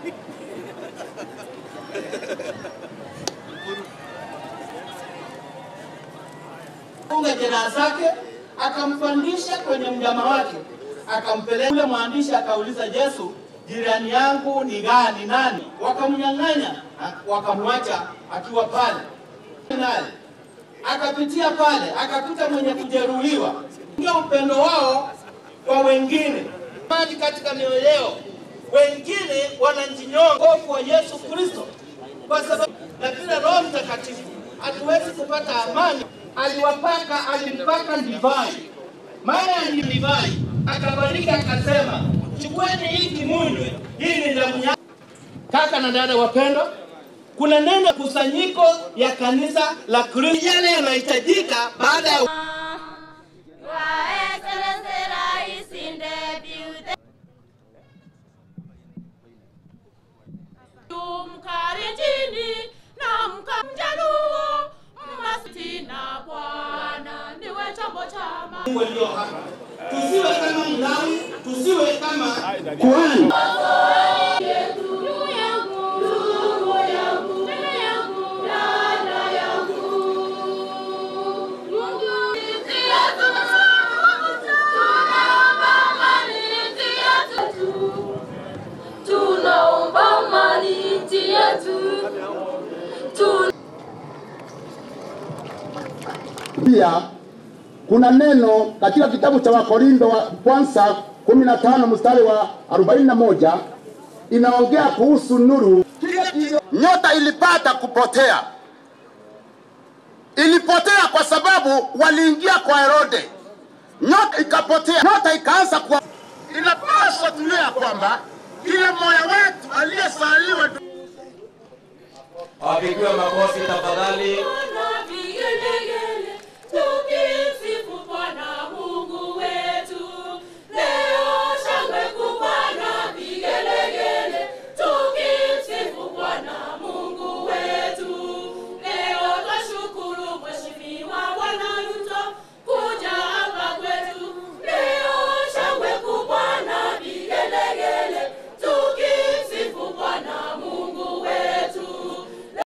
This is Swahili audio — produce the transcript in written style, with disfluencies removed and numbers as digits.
Funga jeraha zake, akampandisha kwenye mnyama wake, akampeleka kule. Mwandishi akauliza Yesu, jirani yangu ni gani, nani? Wakamnyang'anya, wakamwacha akiwa pale. Naye akapitia pale, akapita mwenye kujeruhiwa. Ndio upendo wao kwa wengine. Maji katika mioyo yao, wengine wanajinyonga kwa Yesu Kristo, kwa sababu na bila Roho Mtakatifu hatuwezi kupata amani. Alimpaka divai, maana ni divai, akabariki akasema, chukueni hiki munywe, hii ni damu yangu. Kaka na dada wapendwa, kuna neno kusanyiko ya kanisa la Kristo yale yanahitajika baada ya ndio hapa. Tusiwe kama Mlawi, tusiwe kama kuhani. Pia kuna neno katika kitabu cha Wakorintho wa kwanza 15 mstari wa 41 inaongea kuhusu nuru. Nyota ilipata kupotea. Ilipotea kwa sababu waliingia kwa Herode. Nyota ikapotea. Nyota ikaanza kwa inapaswa tulia kwamba kila mmoja wetu aliyesaliwa. Wapigiwe makofi tafadhali.